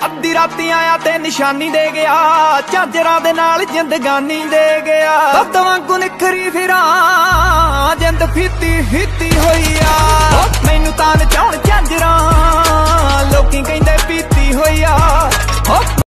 अद्धी राती आया ते निशानी दे गया, झांजरां दे नाल जिंदगानी दे गया। तत्त वांगू निखरी फिरां